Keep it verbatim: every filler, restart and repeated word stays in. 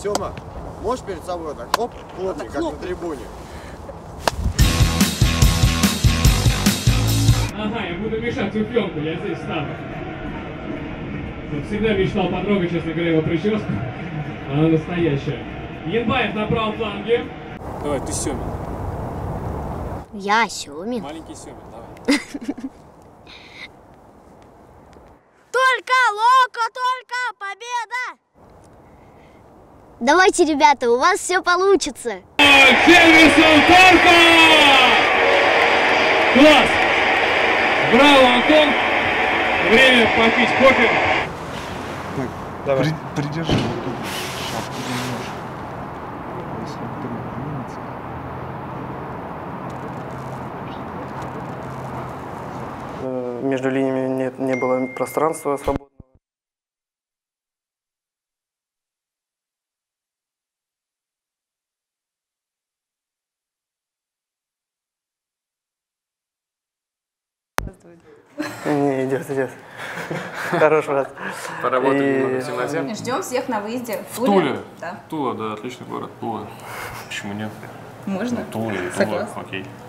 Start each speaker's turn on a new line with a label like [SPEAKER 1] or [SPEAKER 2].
[SPEAKER 1] Сёма, можешь перед собой так, оп, плотненько, как на трибуне.
[SPEAKER 2] Ага, я буду мешать всю пленку, я здесь стану. Всегда мечтал потрогать, честно говоря, его прическу. Она настоящая. Янбаев на правом фланге. Давай, ты Сёмин.
[SPEAKER 3] Я Сёмин.
[SPEAKER 2] Маленький Сёмин, давай.
[SPEAKER 3] Только Локо, только победа! Давайте, ребята, у вас все получится.
[SPEAKER 2] Сервисом Торка! Класс! Браво, Антон! Время попить кофе.
[SPEAKER 4] Так,
[SPEAKER 2] давай.
[SPEAKER 4] При, придержи вот эту шапку немножко. Если вдруг двинется.
[SPEAKER 5] Между линиями нет, не было пространства свободного. Не, идет, идет. Хорош, брат.
[SPEAKER 2] Поработаем
[SPEAKER 5] И...
[SPEAKER 2] немного в темноте.
[SPEAKER 6] Ждем всех на выезде.
[SPEAKER 2] В Туле?
[SPEAKER 6] Да.
[SPEAKER 2] Тула, да, отличный город. Тула. Почему нет?
[SPEAKER 6] Можно?
[SPEAKER 2] Тула и Тула,
[SPEAKER 6] Согласна.
[SPEAKER 2] окей.